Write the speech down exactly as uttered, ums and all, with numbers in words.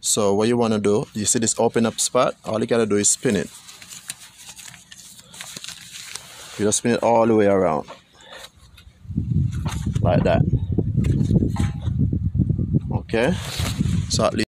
So what you want to do, you see this open up spot, all you gotta do is spin it. You just spin it all the way around like that. Okay, so at least